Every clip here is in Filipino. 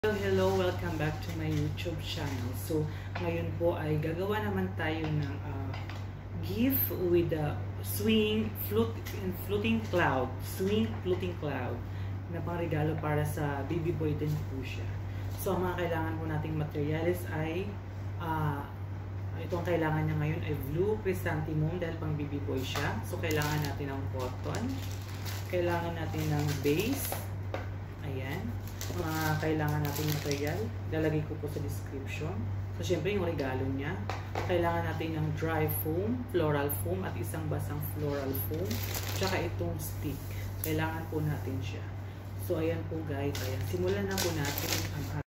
Hello, welcome back to my YouTube channel. So, ngayon po ay gagawa naman tayo ng gift with a floating cloud na pang regalo para sa baby boy din po siya. So, ang mga kailangan po nating materials ay itong kailangan niya ngayon ay blue chrysanthemum dahil pang baby boy siya. So, kailangan natin ng cotton. Kailangan natin ng base. Ayan. Mga kailangan natin material, lalagay ko po sa description. So, syempre yung regalo niya. Kailangan natin ng dry foam, floral foam, at isang basang floral foam. Tsaka itong stick. Kailangan po natin siya. So, ayan po guys. Ayan. Simulan na po natin ang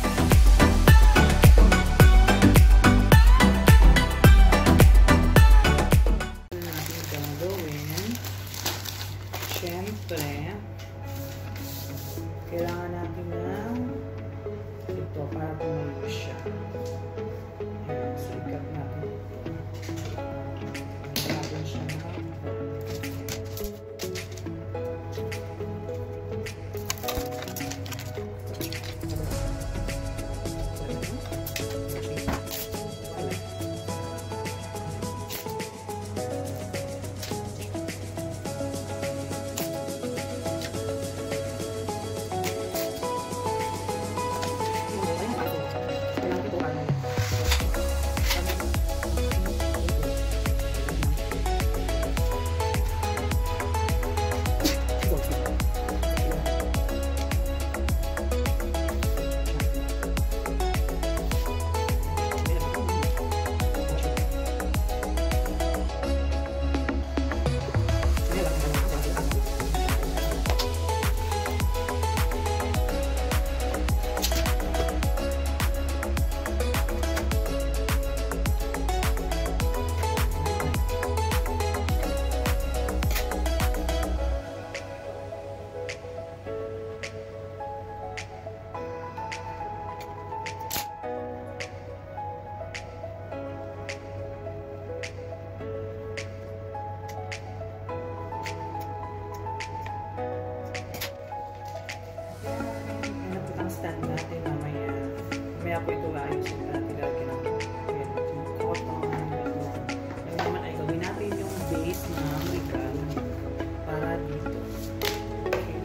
syempre, kailangan natin ng ito para tumulo siya. Ayan, so ikat natin ito. Ikat natin siya na. Stand natin mamaya po ito ayusin natin lagi ng cotton. Yung naman ay gawin natin yung base ng regalo para dito. Okay.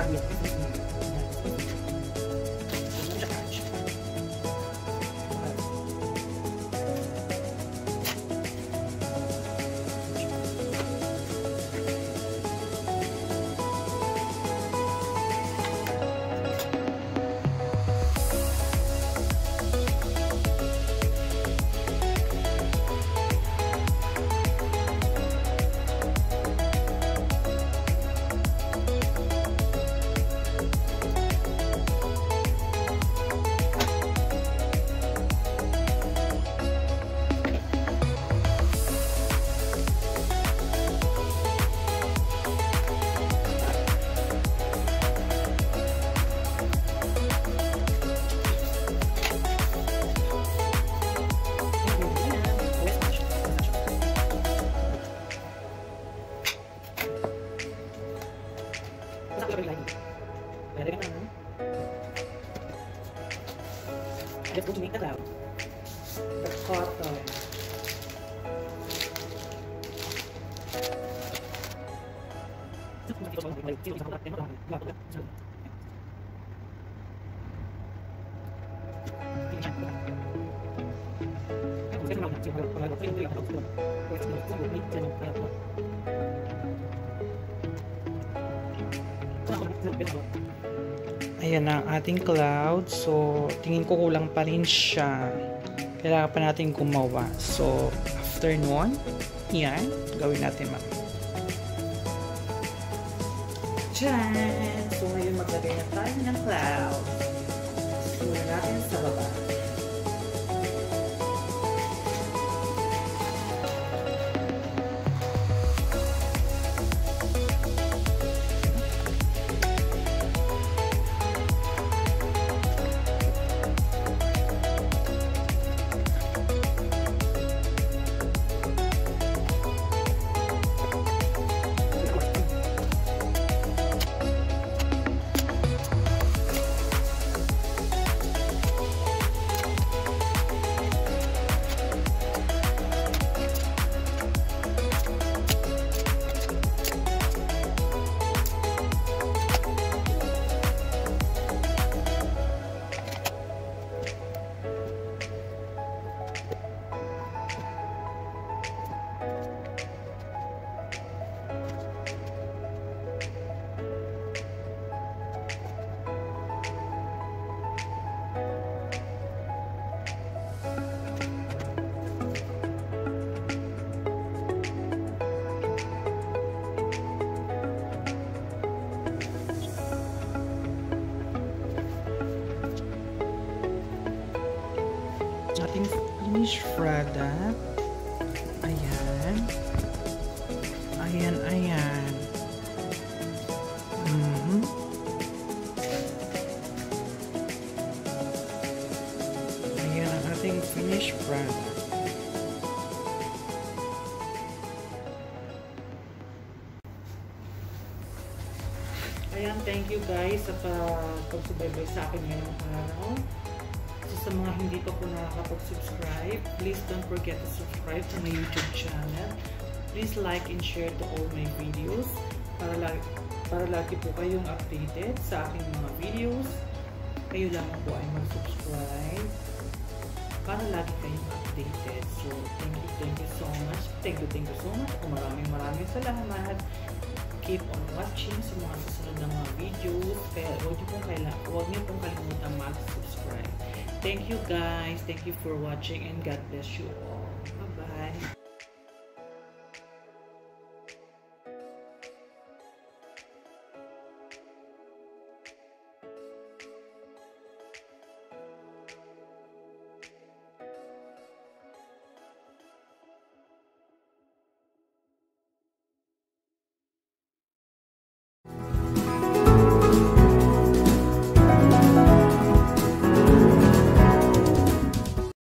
Let's go to make the cloud. The cotton. Ayan na ang ating cloud. So, tingin ko kulang pa rin siya. Kailangan pa natin gumawa. So, after nun, yan, gawin natin mga. Tcharan! So, ngayon maglagay na tayo ng cloud. Sulat natin sa baba. Ating finished product. Ayan. Ayan, ayan. Ayan ang ating finished product. Ayan, thank you guys sa pagsubaybay sa akin ngayong araw. Sa mga hindi pa po nakakapag-subscribe, please don't forget to subscribe to my YouTube channel. Please like and share to all my videos para lagi po kayong updated sa aking mga videos. Kayo lamang po ay mag-subscribe para lagi kayong updated. So, thank you so much. Thank you so much. Maraming salamat. Keep on watching sa mga susunod na mga videos. Kaya huwag niyo pong kalimutan mag-subscribe. Thank you guys. Thank you for watching and God bless you all.